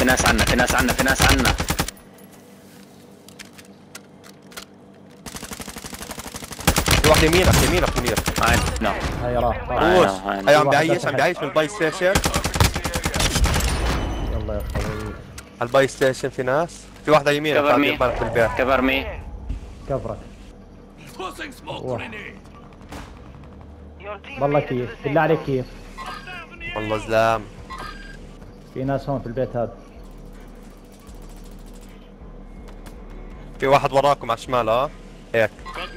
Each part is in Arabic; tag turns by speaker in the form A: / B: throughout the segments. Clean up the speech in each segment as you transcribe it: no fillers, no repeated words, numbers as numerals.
A: ناس عنا في ناس عنا في ناس عنا.
B: في واحد يمينك يمينك منير.
A: نو
C: هاي راح
B: روش. هاي عم بعيش من الباي ستيشن.
C: يلا يا خوي.
B: على الباي ستيشن في ناس. في واحدة يمينك
A: كفر مي
B: بالك بالبيت.
A: كفر مي.
C: كفرك. والله كيف بالله عليك كيف.
B: والله زلام.
C: في ناس هون في البيت هذا.
B: في واحد وراكم على الشمال هيك.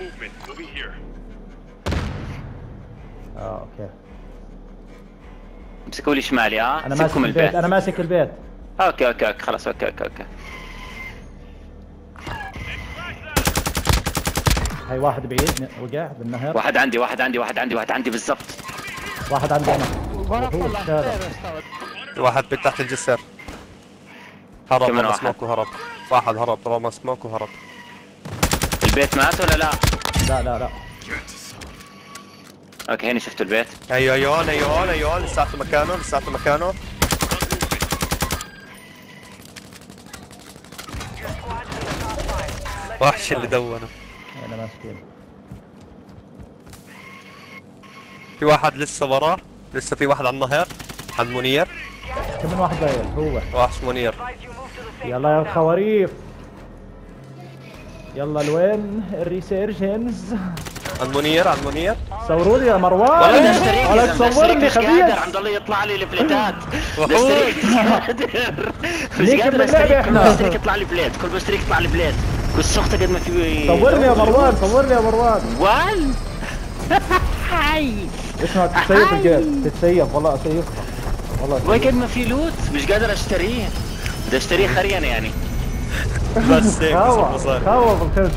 C: اوكي.
A: امسكوا لي شمالي
C: انا ماسك البيت. انا ماسك البيت.
A: اوكي خلاص اوكي.
C: هاي واحد بعيد وقع بالنهر.
A: واحد عندي بالضبط.
C: واحد عندي انا.
B: في واحد تحت الجسر. هرب رمى سموك وهرب. واحد هرب رمى سموك وهرب.
A: البيت مات ولا لا؟
C: لا.
A: اوكي هنا شفتوا البيت.
B: ايوه لساته مكانه. وحش اللي دونه.
C: انا ماسكين.
B: في واحد لسه وراه. لسه في واحد على النهر عند منير.
C: كمان واحد غير هو.
B: وحش منير.
C: يلا يا الخواريف. يلا لوين الريسيرجنز؟
B: عند منير.
C: صوروا لي يا مروان.
A: ولا
C: تصورني خبيث.
A: عم ضل يطلع لي البليتات.
C: ليك باللعبة احنا.
A: بشترك يطلع لي بليت. كل بشترك يطلع لي بليت. كل سخطة قد ما في.
C: صورني يا مروان.
A: وال هاي
C: اسمع تتسيف الجيم. تتسيف والله اسيفها. والله
A: قد ما في لوت مش قادر اشتريه. بدي اشتريه خريان يعني.
B: بس هيك
C: خاوة بالخير.